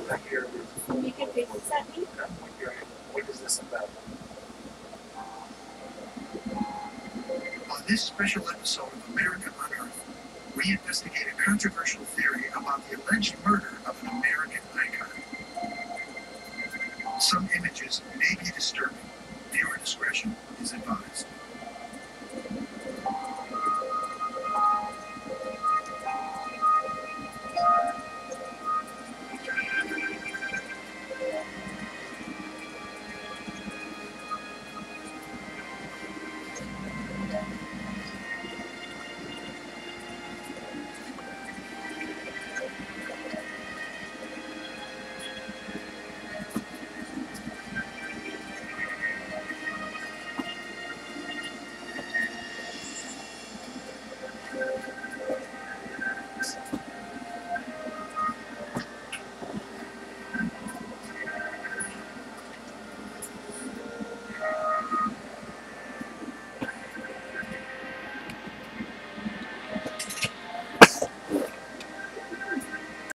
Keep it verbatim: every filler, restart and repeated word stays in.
You can face at me. What is this about? On this special episode of America Unearthed, we investigate a controversial theory about the alleged murder of an American icon. Some images may be disturbing. Viewer discretion is advised.